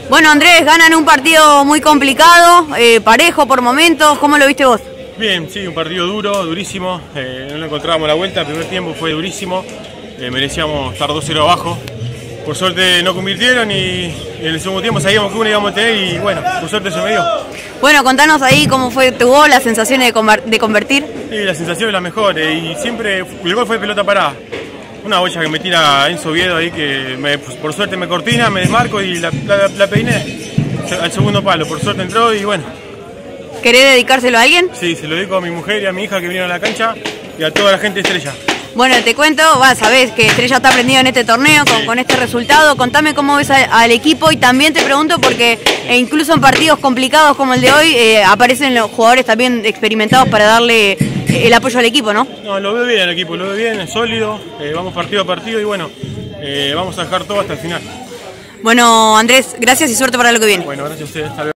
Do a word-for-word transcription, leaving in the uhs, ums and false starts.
Bueno, Andrés, ganan un partido muy complicado, eh, parejo por momentos. ¿Cómo lo viste vos? Bien, sí, un partido duro, durísimo. Eh, no le encontrábamos la vuelta, el primer tiempo fue durísimo. Eh, merecíamos estar dos cero abajo. Por suerte no convirtieron y en el segundo tiempo sabíamos que uno íbamos a tener y bueno, por suerte se me dio. Bueno, contanos ahí cómo fue tu gol, las sensaciones de, de convertir. Sí, la sensación es la mejor eh, y siempre el gol fue de pelota parada. Una bocha que me tira Enzo Viedo ahí que me, por suerte me cortina, me desmarco y la, la, la peiné al segundo palo. Por suerte entró y bueno. ¿Querés dedicárselo a alguien? Sí, se lo dedico a mi mujer y a mi hija que vinieron a la cancha y a toda la gente de Estrella. Bueno, te cuento, vas, sabés que Estrella está prendido en este torneo con, sí. con este resultado. Contame cómo ves a, al equipo y también te pregunto porque e incluso en partidos complicados como el de hoy eh, aparecen los jugadores también experimentados para darle el apoyo al equipo, ¿no? No, lo veo bien el equipo, lo veo bien, es sólido, eh, vamos partido a partido y bueno, eh, vamos a dejar todo hasta el final. Bueno, Andrés, gracias y suerte para lo que viene. Bueno, gracias a ustedes.